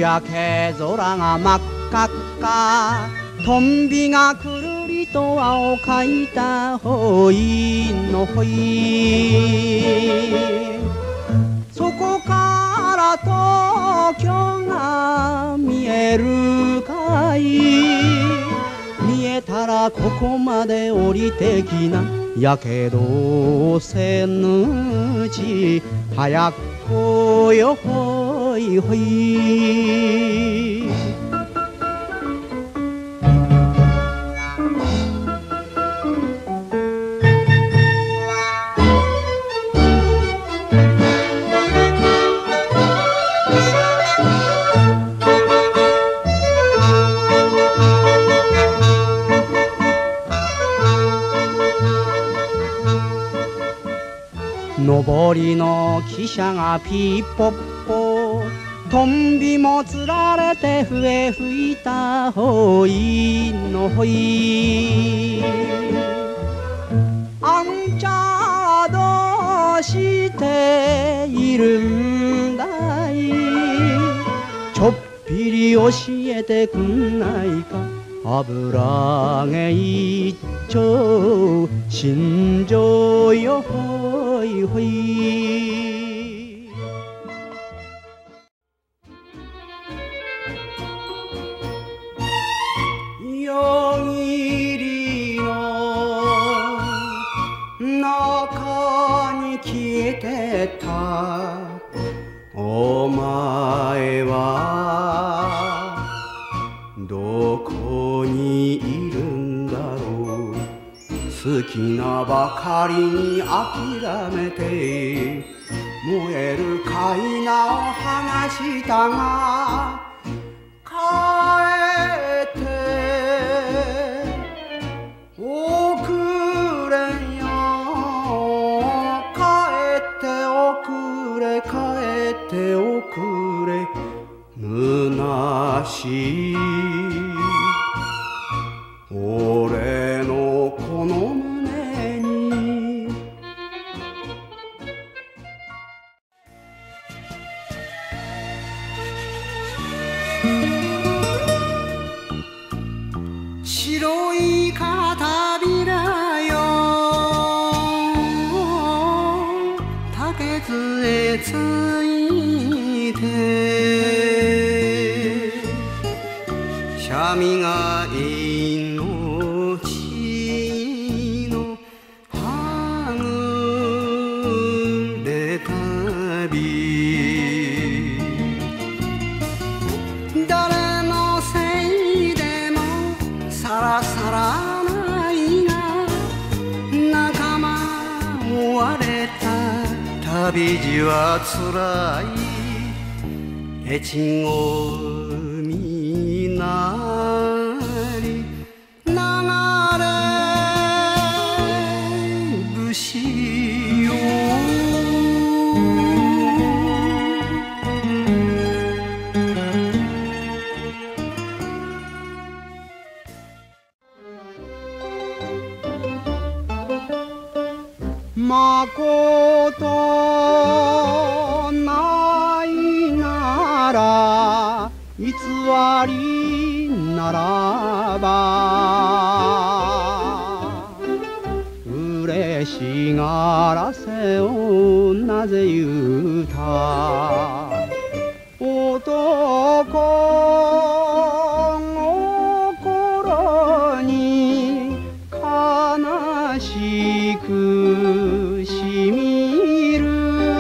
焼け空が真っ赤っか、トンビがくるりと青かいたほいのほい、そこから東京が見えるかい、見えたらここまで降りてきな、やけどせぬうち早く来よほいほい。上りの汽車がピーポッポ、トンビもつられて笛吹いたほいのほい。あんちゃどうしているんだい、ちょっぴり教えてくんないか、油毛一丁心情よほいほい。夜霧の中に消えてたお前はどこにいるんだろう。好きなばかりに諦めて燃えるカイナを剥がしたが、帰っておくれよ、帰っておくれ、帰っておくれ、虚しい俺のこの胸に。白い片びらよ竹津へついて、三味が命のはぐれ旅、誰のせいでもさらさらないが、仲間追われた旅路はつらい、越後みなり流れ節よ。まことないなら偽りならば、嬉しがらせをなぜ言うた。男心に悲しくしみる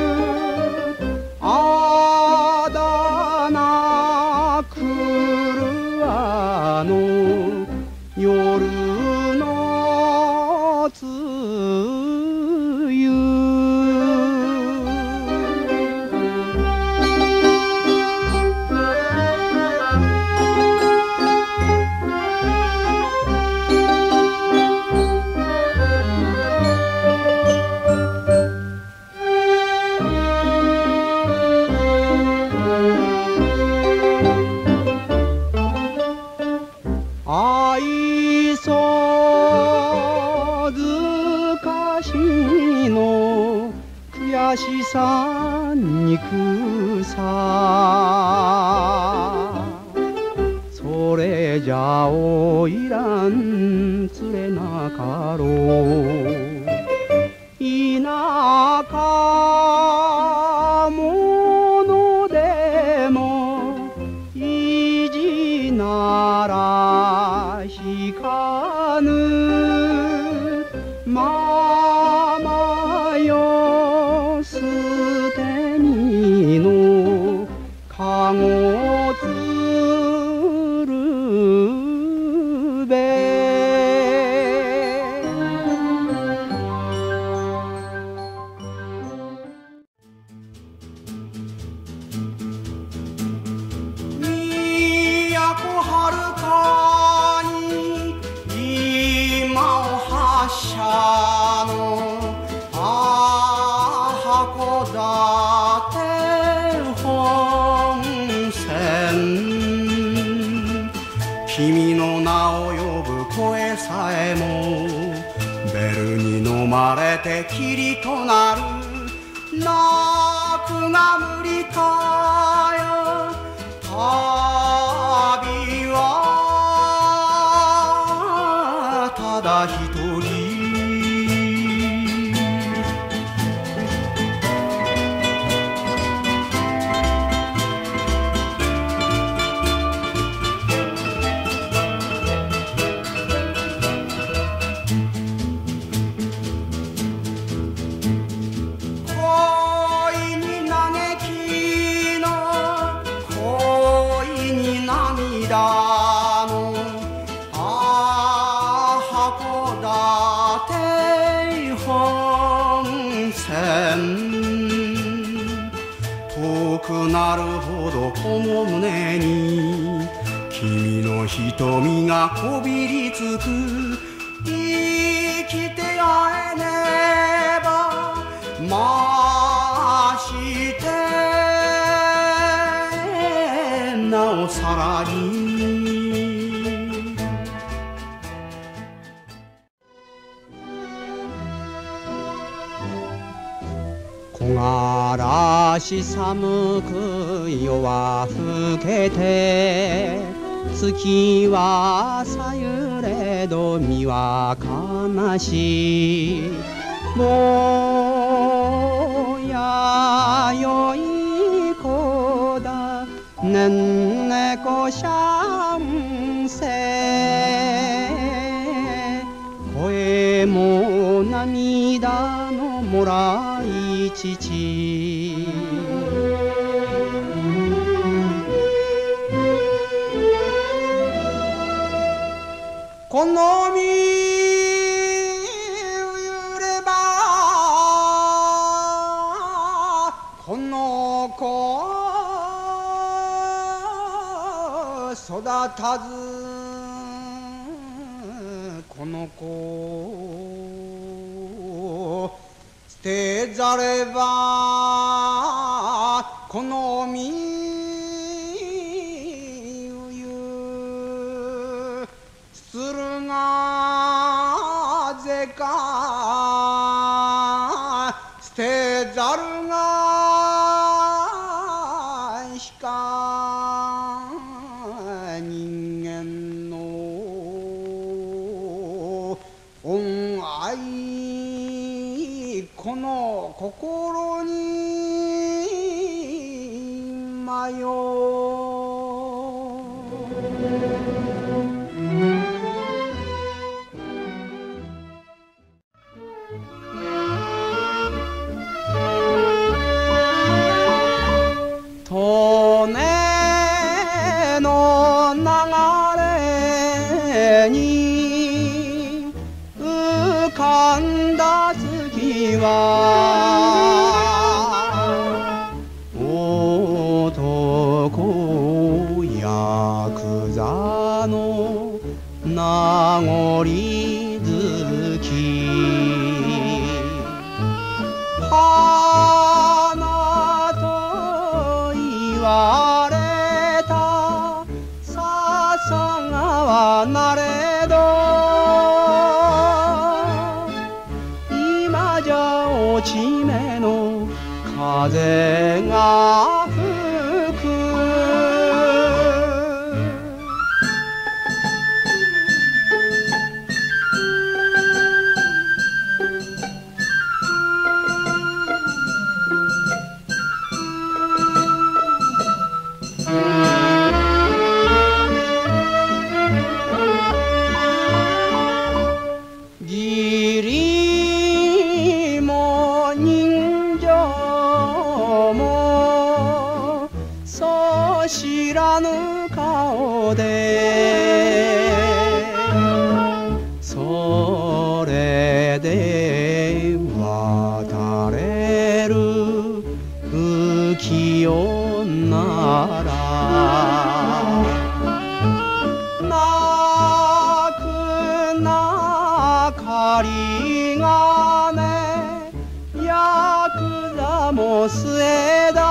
あだなくるあの夜の梅雨。 しさ憎さそれじゃおいらんつれなかろう田舎者でも意地なら引かぬままよ捨て身のかごつるべ都はるかに今を発車の函館本線君の名を呼ぶ声さえもベルに飲まれて霧となる泣くが無理かよ旅はただ一人函館本線遠くなるほどこの胸に君の瞳がこびりつく生きて会えねばましてなおさらに木枯らし寒く夜は更けて月はさゆれど身は悲しいもうやよい子だねんねこしゃんせ声も涙のもらい父この身揺ればこの子育たずこの子捨てざればこの身駿河ぜか捨てざるがしか人間の恩愛この心に迷う利根の流れに浮かんだ月は男ヤクザの風が吹く義理も人情もそう知らぬ顔でそれで渡れる不器用なら泣くなかりがねヤクザも末だ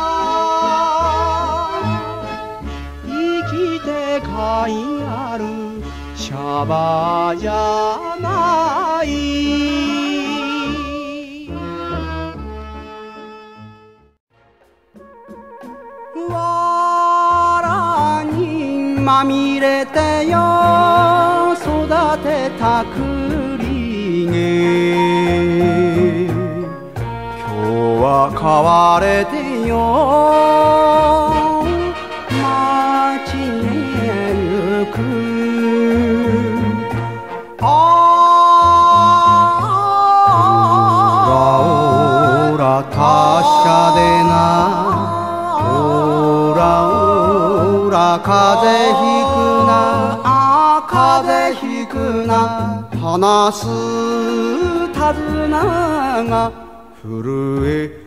生きてかいあるシャバじゃない藁にまみれてよ育てた栗毛今日は買われてよ街へ行くオラ達者でなオラ風邪ひくな風邪ひくな話す手綱が震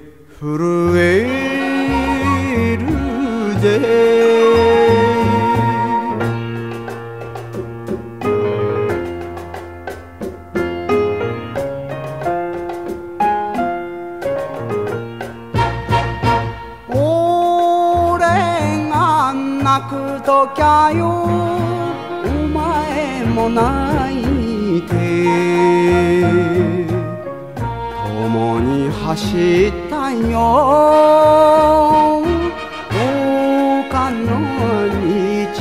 えるぜ泣くときゃよお前も泣いて共に走ったよ丘の道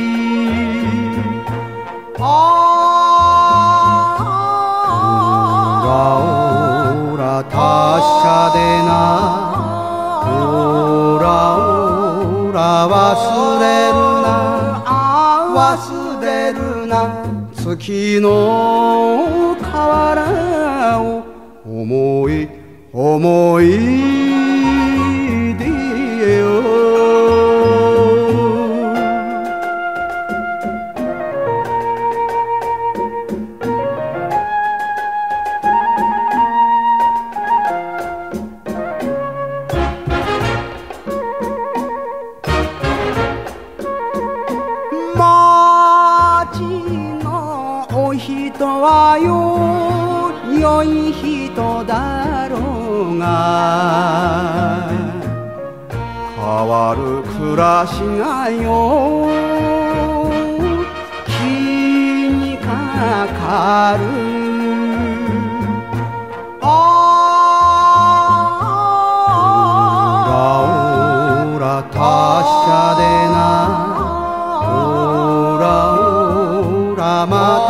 オラ達者でなオラ忘れるな月の河原を思い出よ人は良い人だろうが変わる暮らしがよ気にかかるオラ達者でなオラま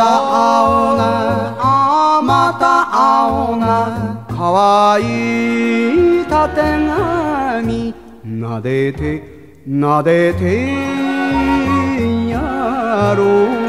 た会おうなかわいいたてがみなでてやろう